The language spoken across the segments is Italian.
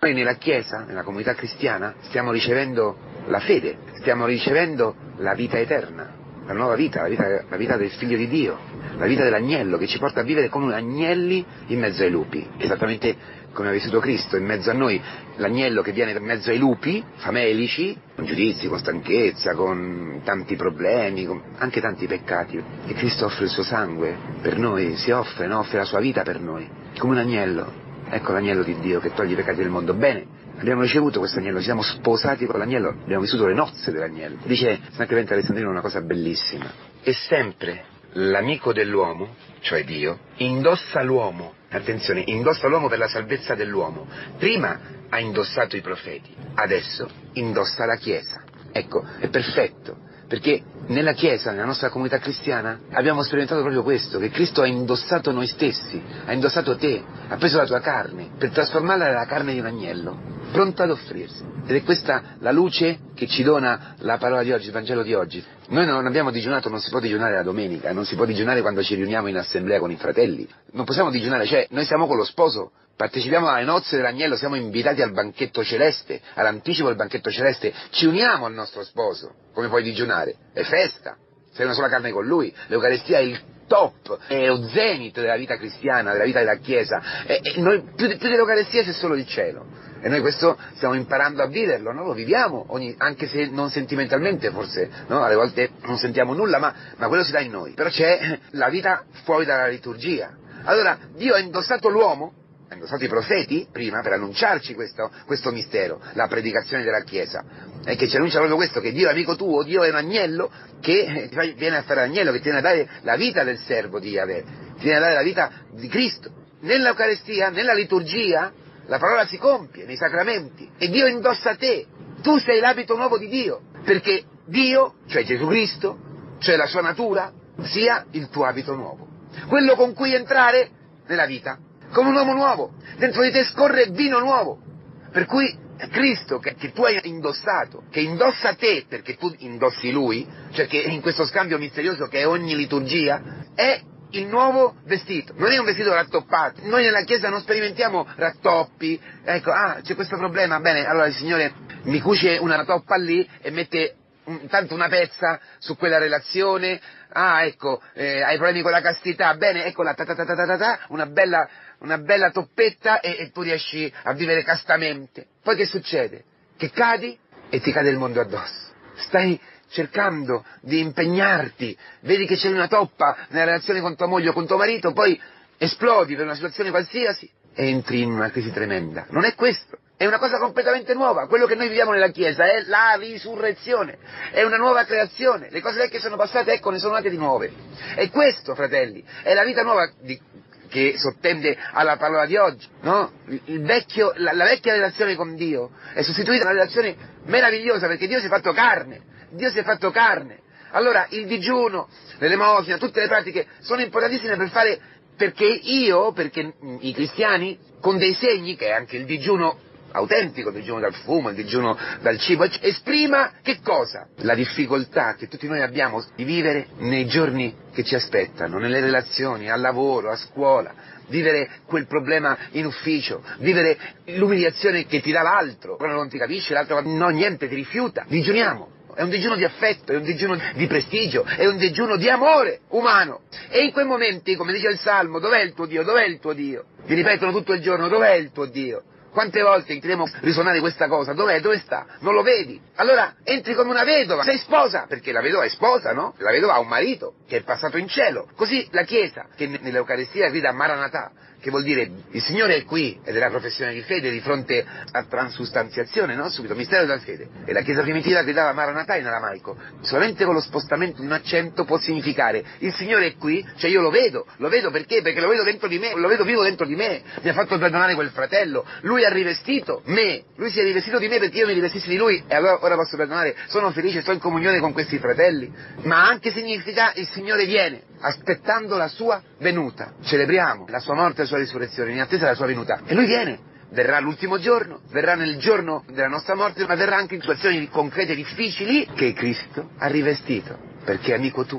Noi nella Chiesa, nella comunità cristiana, stiamo ricevendo la fede, stiamo ricevendo la vita eterna, la nuova vita, la vita del Figlio di Dio, la vita dell'agnello che ci porta a vivere come agnelli in mezzo ai lupi, esattamente come ha vissuto Cristo in mezzo a noi, l'agnello che viene in mezzo ai lupi famelici, con giudizi, con stanchezza, con tanti problemi, con anche tanti peccati, e Cristo offre il suo sangue per noi, si offre, no? Offre la sua vita per noi, come un agnello. Ecco l'agnello di Dio che toglie i peccati del mondo. Bene, abbiamo ricevuto questo agnello, ci siamo sposati con l'agnello, abbiamo vissuto le nozze dell'agnello. Dice San Clemente Alessandrino una cosa bellissima: e sempre l'amico dell'uomo, cioè Dio, indossa l'uomo, attenzione, indossa l'uomo per la salvezza dell'uomo. Prima ha indossato i profeti, adesso indossa la Chiesa. Ecco, è perfetto, perché nella Chiesa, nella nostra comunità cristiana, abbiamo sperimentato proprio questo, che Cristo ha indossato noi stessi, ha indossato te, ha preso la tua carne, per trasformarla nella carne di un agnello, pronto ad offrirsi. Ed è questa la luce che ci dona la parola di oggi, il Vangelo di oggi. Noi non abbiamo digiunato, non si può digiunare la domenica, non si può digiunare quando ci riuniamo in assemblea con i fratelli, non possiamo digiunare, cioè noi siamo con lo sposo, partecipiamo alle nozze dell'agnello, siamo invitati al banchetto celeste, all'anticipo del banchetto celeste, ci uniamo al nostro sposo. Come puoi digiunare? È festa, sei una sola carne con lui, l'Eucaristia è il top, è lo zenit della vita cristiana, della vita della Chiesa, e noi, più dell'Eucaristia c'è solo il cielo. E noi questo stiamo imparando a viverlo, no? Lo viviamo, anche se non sentimentalmente forse, no? Alle volte non sentiamo nulla, ma quello si dà in noi. Però c'è la vita fuori dalla liturgia. Allora, Dio ha indossato l'uomo, ha indossato i profeti, prima, per annunciarci questo mistero, la predicazione della Chiesa, e che ci annuncia proprio questo, che Dio è amico tuo, Dio è un agnello che viene a fare l'agnello, che ti viene a dare la vita del servo di Yahweh, ti viene a dare la vita di Cristo. Nell'Eucaristia, nella liturgia, la parola si compie nei sacramenti e Dio indossa te, tu sei l'abito nuovo di Dio, perché Dio, cioè Gesù Cristo, cioè la sua natura, sia il tuo abito nuovo, quello con cui entrare nella vita, come un uomo nuovo, dentro di te scorre vino nuovo, per cui Cristo che tu hai indossato, che indossa te perché tu indossi Lui, cioè che in questo scambio misterioso che è ogni liturgia, è il nuovo vestito, non è un vestito rattoppato. Noi nella Chiesa non sperimentiamo rattoppi, ecco, c'è questo problema, bene, allora il Signore mi cuce una rattoppa lì e mette tanto una pezza su quella relazione, ecco, hai problemi con la castità, bene, ecco una bella toppetta e tu riesci a vivere castamente. Poi che succede? Che cadi e ti cade il mondo addosso. Stai cercando di impegnarti, vedi che c'è una toppa nella relazione con tua moglie o con tuo marito, poi esplodi per una situazione qualsiasi e entri in una crisi tremenda. Non è questo, è una cosa completamente nuova. Quello che noi viviamo nella Chiesa è la risurrezione, è una nuova creazione. Le cose vecchie sono passate, ecco, ne sono nate di nuove. E questo, fratelli, è la vita nuova che sottende alla parola di oggi, no? La vecchia relazione con Dio è sostituita da una relazione meravigliosa, perché Dio si è fatto carne. Dio si è fatto carne. Allora il digiuno, l'elemosina, tutte le pratiche sono importantissime perché i cristiani, con dei segni, che è anche il digiuno autentico, il digiuno dal fumo, il digiuno dal cibo, esprima che cosa? La difficoltà che tutti noi abbiamo di vivere nei giorni che ci aspettano, nelle relazioni, al lavoro, a scuola, vivere quel problema in ufficio, vivere l'umiliazione che ti dà l'altro, quando non ti capisce, l'altro no, niente, ti rifiuta. Digiuniamo. È un digiuno di affetto, è un digiuno di prestigio, è un digiuno di amore umano. E in quei momenti, come dice il Salmo, dov'è il tuo Dio? Dov'è il tuo Dio? Vi ripetono tutto il giorno, dov'è il tuo Dio? Quante volte sentiremo risuonare questa cosa? Dov'è? Dove sta? Non lo vedi? Allora entri come una vedova, sei sposa, perché la vedova è sposa, no? La vedova ha un marito che è passato in cielo. Così la Chiesa, che nell'Eucaristia grida Maranatha, che vuol dire il Signore è qui, ed è la professione di fede di fronte a transustanziazione, no? Subito, mistero della fede. E la Chiesa primitiva gridava Maranatha in aramaico. Solamente con lo spostamento di un accento può significare il Signore è qui, cioè io lo vedo perché? Perché lo vedo dentro di me, lo vedo vivo dentro di me, mi ha fatto perdonare quel fratello, lui ha rivestito me, lui si è rivestito di me perché io mi rivestissi di lui e allora ora posso perdonare, sono felice, sto in comunione con questi fratelli. Ma anche significa il Signore viene, aspettando la sua venuta. Celebriamo la sua morte e la sua risurrezione in attesa della sua venuta. E lui viene, verrà l'ultimo giorno, verrà nel giorno della nostra morte, ma verrà anche in situazioni concrete difficili che Cristo ha rivestito, perché è amico tuo,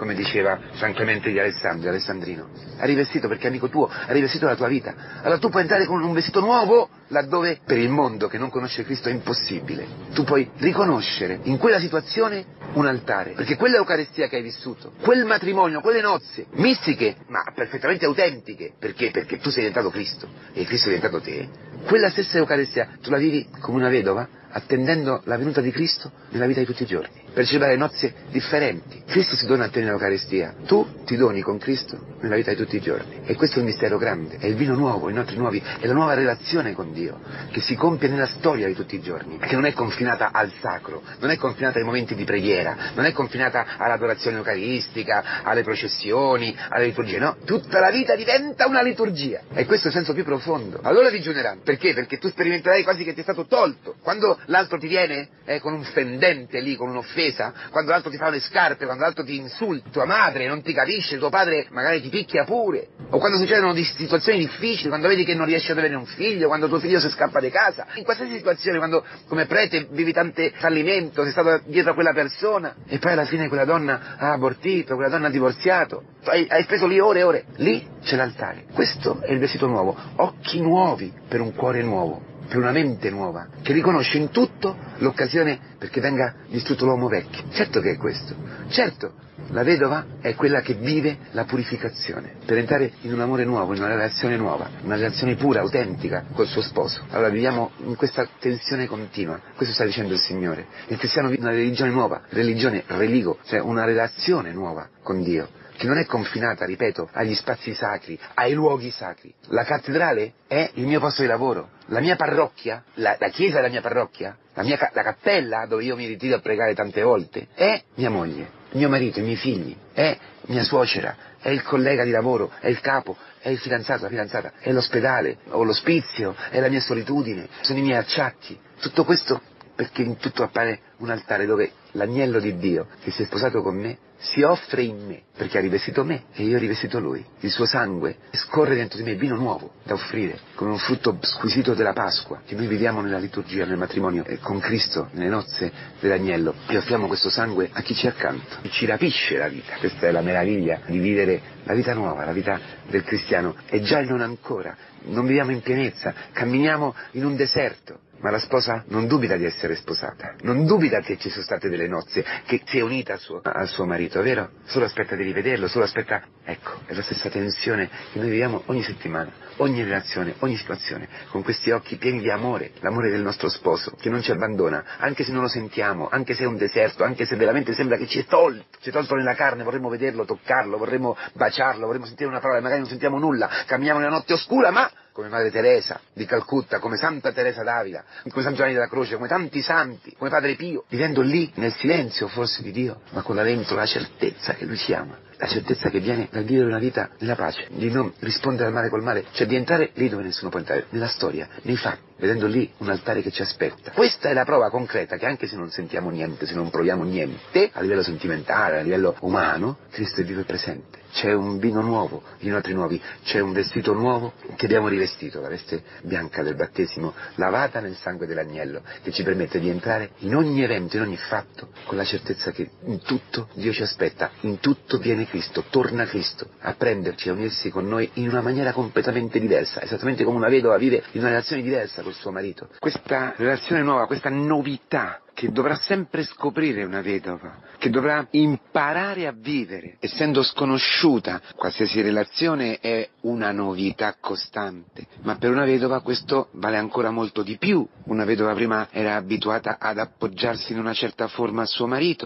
come diceva San Clemente di Alessandria, Alessandrino. Hai rivestito perché è amico tuo, hai rivestito la tua vita. Allora tu puoi entrare con un vestito nuovo laddove per il mondo che non conosce Cristo è impossibile. Tu puoi riconoscere in quella situazione un altare, perché quella Eucaristia che hai vissuto, quel matrimonio, quelle nozze mistiche, ma perfettamente autentiche, perché? Perché tu sei diventato Cristo e Cristo è diventato te, quella stessa Eucaristia tu la vivi come una vedova, attendendo la venuta di Cristo nella vita di tutti i giorni, per celebrare nozze differenti. Cristo si dona a te nell'Eucaristia, tu ti doni con Cristo nella vita di tutti i giorni. E questo è il mistero grande, è il vino nuovo, i notri nuovi, è la nuova relazione con Dio, che si compie nella storia di tutti i giorni, che non è confinata al sacro, non è confinata ai momenti di preghiera, non è confinata all'adorazione eucaristica, alle processioni, alle liturgie, no, tutta la vita diventa una liturgia, e questo è il senso più profondo. Allora digiuneranno, perché? Perché tu sperimenterai quasi che ti è stato tolto, quando l'altro ti viene con un fendente lì, con un'offesa, quando l'altro ti fa le scarpe, quando l'altro ti insulta, tua madre non ti capisce, tuo padre magari ti picchia pure, o quando succedono situazioni difficili, quando vedi che non riesci ad avere un figlio, quando tuo figlio si scappa di casa, in qualsiasi situazione, quando come prete vivi tante fallimento, sei stato dietro a quella persona e poi alla fine quella donna ha abortito, quella donna ha divorziato, hai speso lì ore e ore, lì c'è l'altare. Questo è il vestito nuovo, occhi nuovi per un cuore nuovo, per una mente nuova, che riconosce in tutto l'occasione perché venga distrutto l'uomo vecchio. Certo che è questo, certo, la vedova è quella che vive la purificazione, per entrare in un amore nuovo, in una relazione nuova, una relazione pura, autentica col suo sposo. Allora viviamo in questa tensione continua, questo sta dicendo il Signore. Il cristiano vive una religione nuova, religo, cioè una relazione nuova con Dio, che non è confinata, ripeto, agli spazi sacri, ai luoghi sacri. La cattedrale è il mio posto di lavoro, la mia parrocchia, la chiesa della mia parrocchia, la cappella dove io mi ritiro a pregare tante volte, è mia moglie, mio marito, i miei figli, è mia suocera, è il collega di lavoro, è il capo, è il fidanzato, la fidanzata, è l'ospedale, o l'ospizio, è la mia solitudine, sono i miei acciacchi. Tutto questo perché in tutto appare un altare dove l'agnello di Dio che si è sposato con me si offre in me, perché ha rivestito me e io ho rivestito lui. Il suo sangue scorre dentro di me, vino nuovo da offrire, come un frutto squisito della Pasqua, che noi viviamo nella liturgia, nel matrimonio, e con Cristo, nelle nozze dell'agnello, e offriamo questo sangue a chi ci è accanto, chi ci rapisce la vita. Questa è la meraviglia di vivere la vita nuova, la vita del cristiano, e già il non ancora, non viviamo in pienezza, camminiamo in un deserto. Ma la sposa non dubita di essere sposata, non dubita che ci sono state delle nozze, che si è unita al suo marito, è vero? Solo aspetta di rivederlo, solo aspetta. Ecco, è la stessa tensione che noi viviamo ogni settimana, ogni relazione, ogni situazione, con questi occhi pieni di amore, l'amore del nostro sposo, che non ci abbandona, anche se non lo sentiamo, anche se è un deserto, anche se veramente sembra che ci è tolto nella carne, vorremmo vederlo, toccarlo, vorremmo baciarlo, vorremmo sentire una parola, magari non sentiamo nulla, camminiamo nella notte oscura, ma come Madre Teresa di Calcutta, come Santa Teresa d'Avila, come San Giovanni della Croce, come tanti santi, come Padre Pio, vivendo lì nel silenzio forse di Dio, ma con là dentro la certezza che Lui ci ama, la certezza che viene dal vivere una vita nella pace, di non rispondere al male col male, cioè di entrare lì dove nessuno può entrare, nella storia, nei fatti, vedendo lì un altare che ci aspetta. Questa è la prova concreta che anche se non sentiamo niente, se non proviamo niente, a livello sentimentale, a livello umano, Cristo è vivo e presente. C'è un vino nuovo, i notri nuovi, c'è un vestito nuovo che abbiamo rivestito, la veste bianca del battesimo, lavata nel sangue dell'agnello, che ci permette di entrare in ogni evento, in ogni fatto, con la certezza che in tutto Dio ci aspetta, in tutto viene Cristo, torna Cristo a prenderci, a unirsi con noi in una maniera completamente diversa, esattamente come una vedova vive in una relazione diversa col suo marito. Questa relazione nuova, questa novità che dovrà sempre scoprire una vedova, che dovrà imparare a vivere, essendo sconosciuta. Qualsiasi relazione è una novità costante, ma per una vedova questo vale ancora molto di più. Una vedova prima era abituata ad appoggiarsi in una certa forma al suo marito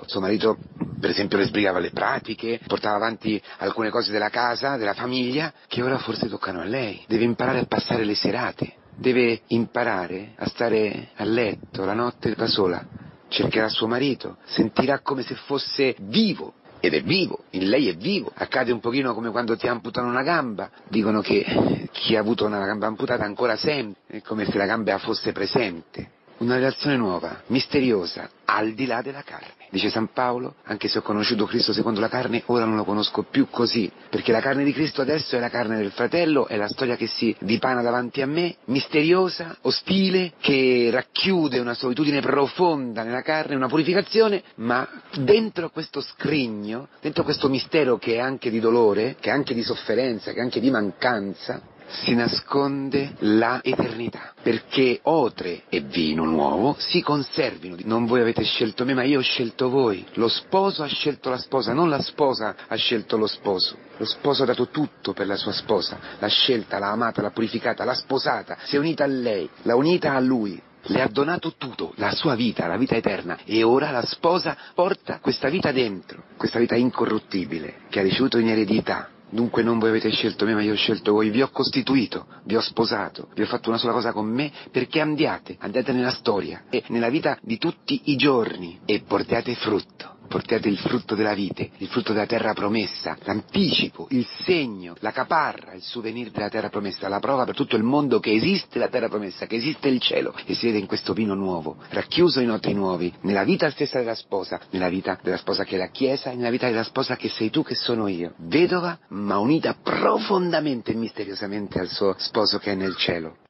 per esempio le sbrigava le pratiche, portava avanti alcune cose della casa, della famiglia, che ora forse toccano a lei. Deve imparare a passare le serate, deve imparare a stare a letto la notte da sola, cercherà suo marito, sentirà come se fosse vivo, ed è vivo, in lei è vivo. Accade un pochino come quando ti amputano una gamba, dicono che chi ha avuto una gamba amputata ancora sente, è come se la gamba fosse presente. una relazione nuova, misteriosa, al di là della carne. Dice San Paolo, anche se ho conosciuto Cristo secondo la carne, ora non lo conosco più così, perché la carne di Cristo adesso è la carne del fratello, è la storia che si dipana davanti a me, misteriosa, ostile, che racchiude una solitudine profonda nella carne, una purificazione, ma dentro questo scrigno, dentro questo mistero che è anche di dolore, che è anche di sofferenza, che è anche di mancanza, si nasconde la eternità, perché otre e vino nuovo si conservino. Non voi avete scelto me, ma io ho scelto voi. Lo sposo ha scelto la sposa, non la sposa ha scelto lo sposo. Lo sposo ha dato tutto per la sua sposa, l'ha scelta, l'ha amata, l'ha purificata, l'ha sposata, si è unita a lei, l'ha unita a lui. Le ha donato tutto, la sua vita, la vita eterna, e ora la sposa porta questa vita dentro, questa vita incorruttibile, che ha ricevuto in eredità. Dunque non voi avete scelto me, ma io ho scelto voi, vi ho costituito, vi ho sposato, vi ho fatto una sola cosa con me, perché andiate nella storia e nella vita di tutti i giorni e portate frutto. Portate il frutto della vite, il frutto della terra promessa, l'anticipo, il segno, la caparra, il souvenir della terra promessa, la prova per tutto il mondo che esiste la terra promessa, che esiste il cielo, e si vede in questo vino nuovo, racchiuso in otri nuovi, nella vita stessa della sposa, nella vita della sposa che è la Chiesa e nella vita della sposa che sei tu, che sono io, vedova ma unita profondamente e misteriosamente al suo sposo che è nel cielo.